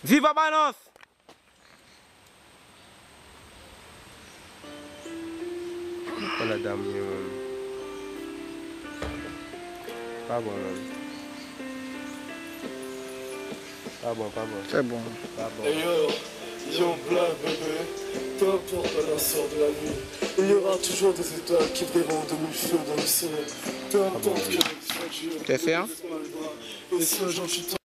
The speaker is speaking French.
Viva Banos! Oh la dame, pas bon. Pas bon. C'est bon. Pas bon. Hey yo black bébé, peu importe la sort de la nuit, il y aura toujours des étoiles qui brilleront de mille feux dans le ciel. Peu importe que T'es fait, hein? et si un jour tu